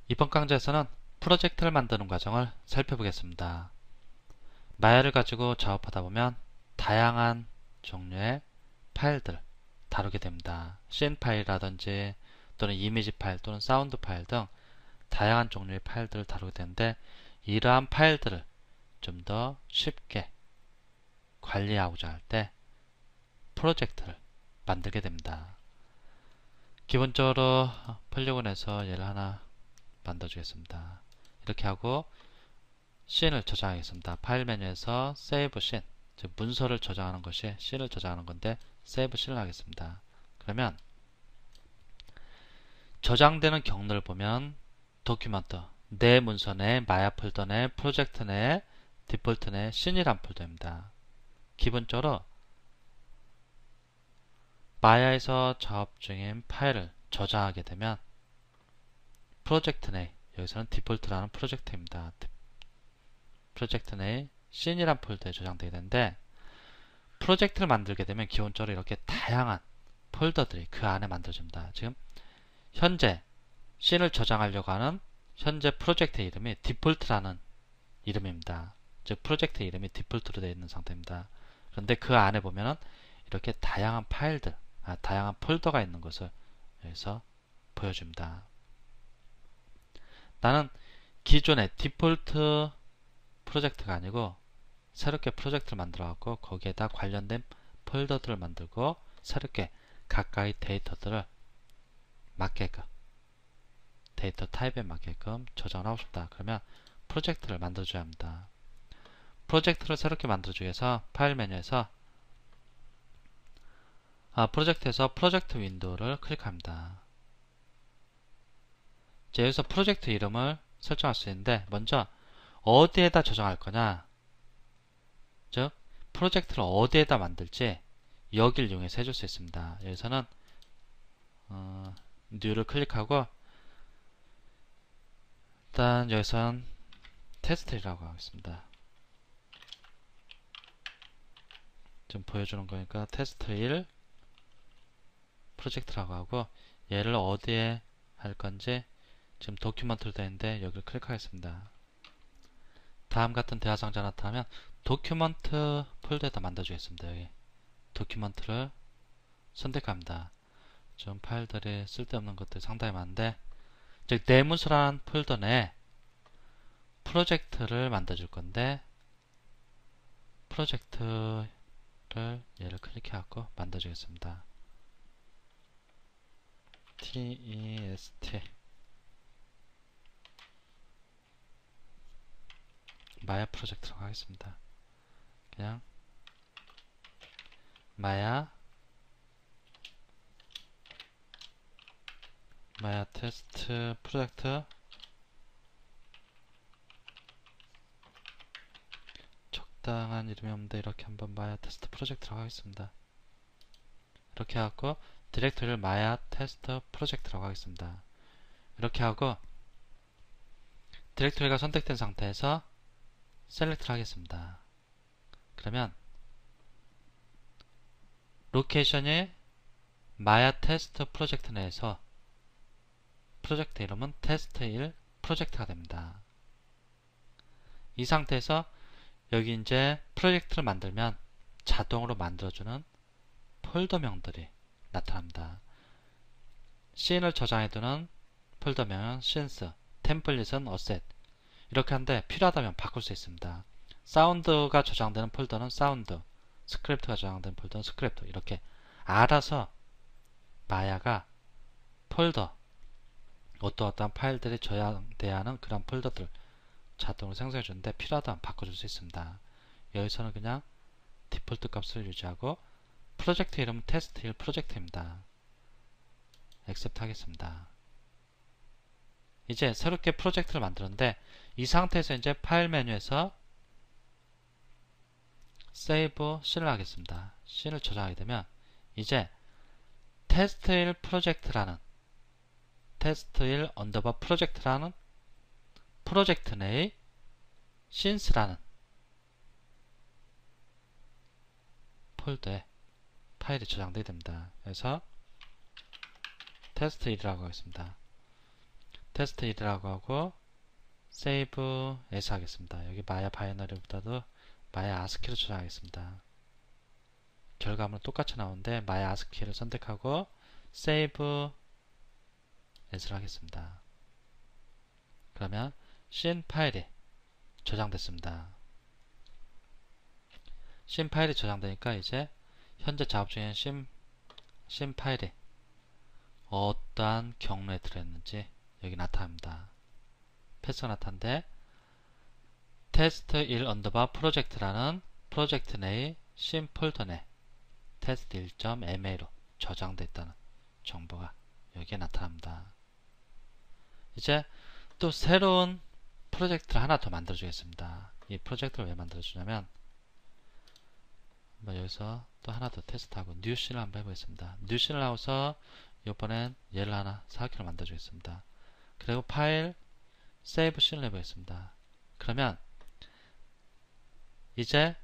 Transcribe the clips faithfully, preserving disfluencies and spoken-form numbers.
이번 강좌에서는 프로젝트를 만드는 과정을 살펴보겠습니다. 마야를 가지고 작업하다 보면 다양한 종류의 파일들 다루게 됩니다. 씬 파일이라든지 또는 이미지 파일 또는 사운드 파일 등 다양한 종류의 파일들을 다루게 되는데, 이러한 파일들을 좀 더 쉽게 관리하고자 할 때 프로젝트를 만들게 됩니다. 기본적으로 폴리곤에서 얘를 하나 만들어 주겠습니다. 이렇게 하고 씬을 저장하겠습니다. 파일 메뉴에서 세이브 씬, 즉 문서를 저장하는 것이 씬을 저장하는 건데 세이브 씬을 하겠습니다. 그러면 저장되는 경로를 보면 도큐먼트, 내 문서 내, 마야 폴더 내, 프로젝트 내, 디폴트 내, 씬이란 폴더입니다. 기본적으로 마야에서 작업 중인 파일을 저장하게 되면 프로젝트 내, 여기서는 디폴트라는 프로젝트입니다. 프로젝트 내에 씬이란 폴더에 저장되게 되는데, 프로젝트를 만들게 되면 기본적으로 이렇게 다양한 폴더들이 그 안에 만들어집니다. 지금 현재 씬을 저장하려고 하는 현재 프로젝트 이름이 디폴트라는 이름입니다. 즉 프로젝트 이름이 디폴트로 되어 있는 상태입니다. 그런데 그 안에 보면은 이렇게 다양한 파일들, 아, 다양한 폴더가 있는 것을 여기서 보여줍니다. 나는 기존의 디폴트 프로젝트가 아니고 새롭게 프로젝트를 만들어 갖고 거기에다 관련된 폴더들을 만들고 새롭게 각각의 데이터들을 맞게끔, 데이터 타입에 맞게끔 저장을 하고 싶다. 그러면 프로젝트를 만들어줘야 합니다. 프로젝트를 새롭게 만들어주기 위해서 파일 메뉴에서 아, 프로젝트에서 프로젝트 윈도우를 클릭합니다. 이제 여기서 프로젝트 이름을 설정할 수 있는데, 먼저 어디에다 저장할 거냐, 즉 프로젝트를 어디에다 만들지 여기를 이용해서 해줄 수 있습니다. 여기서는 어, 뉴를 클릭하고 일단 여기서는 테스트라고 하겠습니다. 좀 보여주는 거니까 테스트 일 프로젝트라고 하고, 얘를 어디에 할 건지 지금 도큐먼트로 되어 있는데 여기를 클릭하겠습니다. 다음 같은 대화 상자가 나타나면 도큐먼트 폴더에다 만들어주겠습니다. 여기 도큐먼트를 선택합니다. 좀 파일들이 쓸데없는 것들이 상당히 많은데, 즉 내 문서라는 폴더 내에 프로젝트를 만들어줄 건데, 프로젝트를 얘를 클릭해갖고 만들어주겠습니다. test 마야 프로젝트라고 하겠습니다. 그냥 마야 마야 테스트 프로젝트, 적당한 이름이 없는데 이렇게 한번 마야 테스트 프로젝트라고 하겠습니다. 이렇게 하고 디렉토리를 마야 테스트 프로젝트라고 하겠습니다. 이렇게 하고 디렉토리가 선택된 상태에서 셀렉트를 하겠습니다. 그러면 로케이션이 마야 테스트 프로젝트 내에서 프로젝트 이름은 테스트 일 프로젝트가 됩니다. 이 상태에서 여기 이제 프로젝트를 만들면 자동으로 만들어주는 폴더명들이 나타납니다. 씬을 저장해두는 폴더명은 씬스, 템플릿은 어셋, 이렇게 하는데 필요하다면 바꿀 수 있습니다. 사운드가 저장되는 폴더는 사운드, 스크립트가 저장되는 폴더는 스크립트, 이렇게 알아서 마야가 폴더, 어떠어떠한 파일들이 저장돼야 하는 그런 폴더들 자동으로 생성해 주는데, 필요하다면 바꿔줄 수 있습니다. 여기서는 그냥 디폴트 값을 유지하고 프로젝트 이름은 테스트 일 프로젝트입니다. 액셉트 하겠습니다. 이제 새롭게 프로젝트를 만들었는데, 이 상태에서 이제 파일 메뉴에서 세이브 씬을 하겠습니다. 씬을 저장하게 되면 이제 테스트 일 프로젝트라는 테스트 일 언더바 프로젝트라는 프로젝트 내의 씬스라는 폴더에 파일이 저장되게 됩니다. 그래서 테스트 일이라고 하겠습니다. 테스트 일이라고 하고 세이브 에스 하겠습니다. 여기 마야 바이너리보다도 마야 아스키로 저장하겠습니다. 결과물은 똑같이 나오는데 마야 아스키를 선택하고 세이브 에스를 하겠습니다. 그러면 씬 파일이 저장됐습니다. 씬 파일이 저장되니까 이제 현재 작업 중인 씬, 씬 파일이 어떠한 경로에 들어있는지 여기 나타납니다. 패스가 나타난데 테스트 일 언더바 프로젝트라는 프로젝트 내의 씬 폴더 내 테스트 일 점 엠에이로 저장되어 있다는 정보가 여기에 나타납니다. 이제 또 새로운 프로젝트를 하나 더 만들어 주겠습니다. 이 프로젝트를 왜 만들어 주냐면 여기서 또 하나 더 테스트하고 뉴 씬을 한번 해보겠습니다. 뉴 씬을 하고서 이번엔 얘를 하나 사 킬로 만들어 주겠습니다. 그리고 파일 세이브 씬을 해보겠습니다. 그러면 이제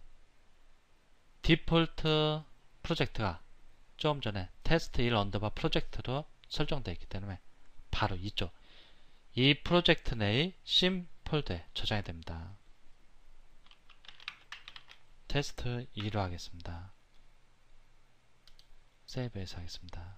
디폴트 프로젝트가 좀 전에 테스트 일 언더바 프로젝트로 설정되어 있기 때문에 바로 이쪽 이 프로젝트 내의 씬 폴더에 저장이 됩니다. 테스트 이로 하겠습니다. 세이브해서 하겠습니다.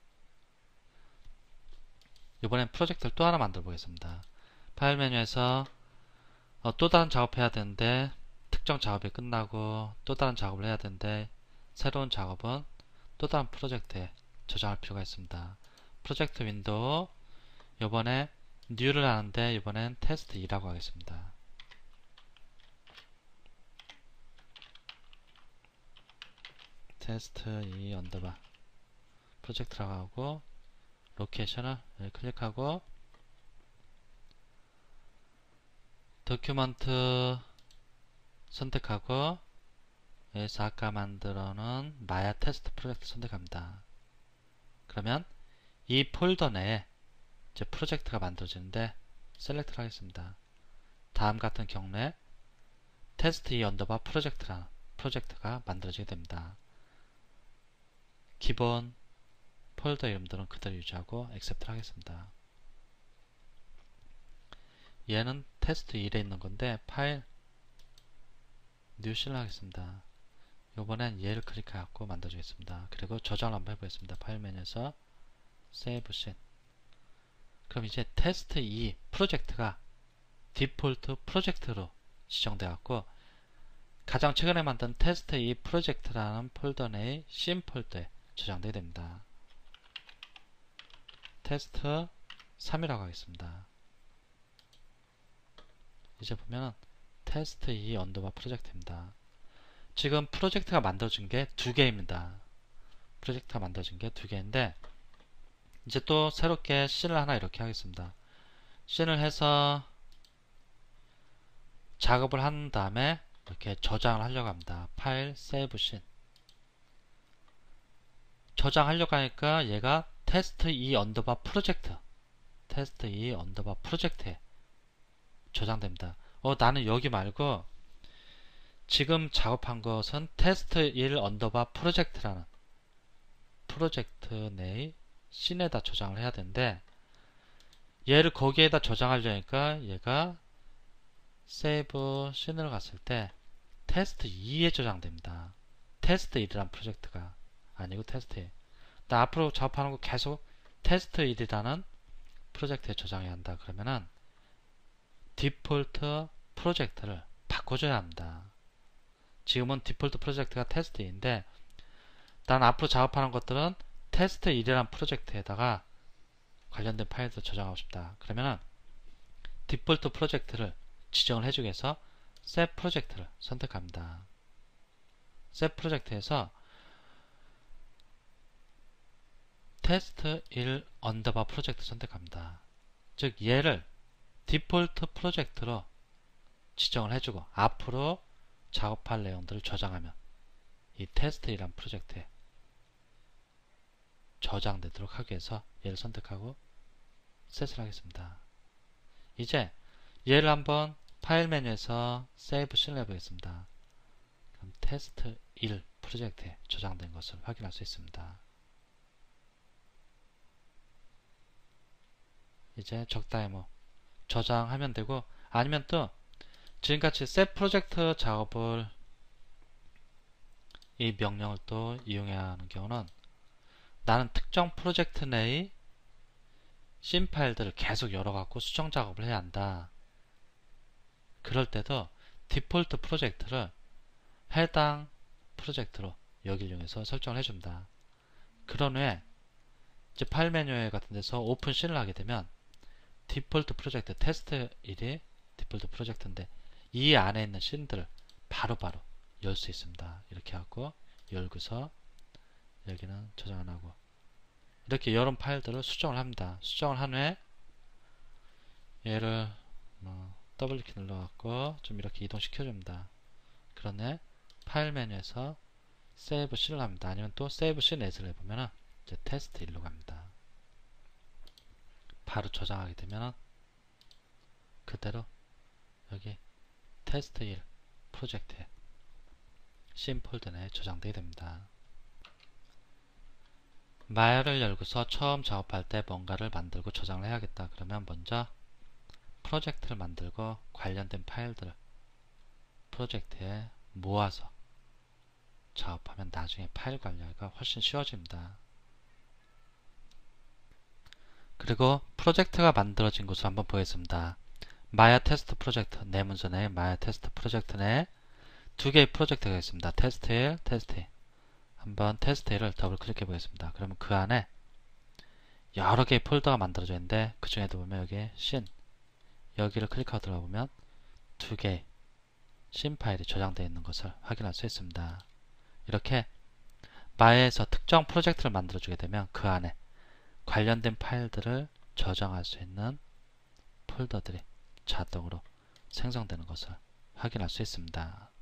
이번엔 프로젝트를 또 하나 만들어 보겠습니다. 파일 메뉴에서 어, 또 다른 작업해야 되는데 특정 작업이 끝나고 또 다른 작업을 해야 되는데 새로운 작업은 또 다른 프로젝트에 저장할 필요가 있습니다. 프로젝트 윈도우 이번에 뉴를 하는데 이번엔 테스트 이라고 하겠습니다. 테스트 이 언더바 프로젝트라고 하고 로케이션을 클릭하고 도큐먼트 선택하고 여기서 아까 만들어 놓은 마야 테스트 프로젝트 선택합니다. 그러면 이 폴더 내에 이제 프로젝트가 만들어지는데 셀렉트를 하겠습니다. 다음 같은 경우에 테스트 이 언더바 프로젝트라는 프로젝트가 만들어지게 됩니다. 기본 폴더 이름들은 그대로 유지하고 액셉트를 하겠습니다. 얘는 테스트 일에 있는 건데 파일 뉴 씬을 하겠습니다. 요번엔 얘를 클릭하고 만들어주겠습니다. 그리고 저장을 한번 해보겠습니다. 파일 메뉴에서 세이브 씬. 그럼 이제 테스트 이 프로젝트가 디폴트 프로젝트로 지정되어 갖고 가장 최근에 만든 테스트 이 프로젝트라는 폴더 내의 씬 폴더에 저장되게 됩니다. 테스트 삼이라고 하겠습니다. 이제 보면 테스트 이 언더바 프로젝트입니다. 지금 프로젝트가 만들어진 게 두 개입니다. 프로젝트가 만들어진 게 두 개인데 이제 또 새롭게 씬을 하나 이렇게 하겠습니다. 씬을 해서 작업을 한 다음에 이렇게 저장을 하려고 합니다. 파일 세이브 씬. 저장하려고 하니까 얘가 테스트 이 언더바 프로젝트 테스트 이 언더바 프로젝트에 저장됩니다. 어 나는 여기 말고 지금 작업한 것은 테스트 일 언더바 프로젝트라는 프로젝트 내의 씬에다 저장을 해야 되는데 얘를 거기에다 저장하려니까 얘가 세이브 씬을 갔을 때 테스트 이에 저장됩니다. 테스트 일이라는 프로젝트가 아니고 테스트 일. 나 앞으로 작업하는 거 계속 테스트 일이라는 프로젝트에 저장해야 한다. 그러면은 디폴트 프로젝트를 바꿔줘야 합니다. 지금은 디폴트 프로젝트가 테스트 이인데 난 앞으로 작업하는 것들은 테스트 일이라는 프로젝트에다가 관련된 파일을 저장하고 싶다. 그러면은 디폴트 프로젝트를 지정을 해주기 위해서 셋 프로젝트를 선택합니다. 셋 프로젝트에서 테스트 일 언더바 프로젝트 선택합니다. 즉 얘를 디폴트 프로젝트로 지정을 해주고 앞으로 작업할 내용들을 저장하면 이 테스트 일이라는 프로젝트에 저장되도록 하기 위해서 얘를 선택하고 셋을 하겠습니다. 이제 얘를 한번 파일 메뉴에서 세이브 씬을 해보겠습니다. 그럼 테스트 일 프로젝트에 저장된 것을 확인할 수 있습니다. 이제 적당히 뭐 저장하면 되고, 아니면 또 지금같이 셋 프로젝트 작업을 이 명령을 또 이용해야 하는 경우는 나는 특정 프로젝트 내의 씬 파일들을 계속 열어갖고 수정 작업을 해야 한다. 그럴 때도 디폴트 프로젝트를 해당 프로젝트로 여기를 이용해서 설정을 해줍니다. 그런 후에 이제 파일 메뉴 같은 데서 오픈 씬을 하게 되면 디폴트 프로젝트 테스트 일이 디폴트 프로젝트인데 이 안에 있는 씬들을 바로바로 열 수 있습니다. 이렇게 하고 열고서 여기는 저장 안 하고 이렇게 여러 파일들을 수정을 합니다. 수정을 한 후에 얘를 뭐 더블키 눌러갖고 좀 이렇게 이동시켜 줍니다. 그런 후에 파일 메뉴에서 세이브 씬을 합니다. 아니면 또 세이브 씬 에스를 해보면은 이제 테스트 일로 갑니다. 바로 저장하게 되면은 그대로 여기 테스트 일 프로젝트에 씬 폴더 내에 저장되게 됩니다. 마야를 열고서 처음 작업할 때 뭔가를 만들고 저장을 해야겠다. 그러면 먼저 프로젝트를 만들고 관련된 파일들을 프로젝트에 모아서 작업하면 나중에 파일 관리가 훨씬 쉬워집니다. 그리고 프로젝트가 만들어진 곳을 한번 보겠습니다. 마야 테스트 프로젝트 내 문서 내에 마야 테스트 프로젝트 내에 두 개의 프로젝트가 있습니다. 테스트 일, 테스트 이. 한번 테스트 일을 더블 클릭해 보겠습니다. 그러면 그 안에 여러 개의 폴더가 만들어져 있는데 그 중에도 보면 여기 씬 여기를 클릭하고 들어가 보면 두 개의 씬 파일이 저장되어 있는 것을 확인할 수 있습니다. 이렇게 마야에서 특정 프로젝트를 만들어 주게 되면 그 안에 관련된 파일들을 저장할 수 있는 폴더들이 자동으로 생성되는 것을 확인할 수 있습니다.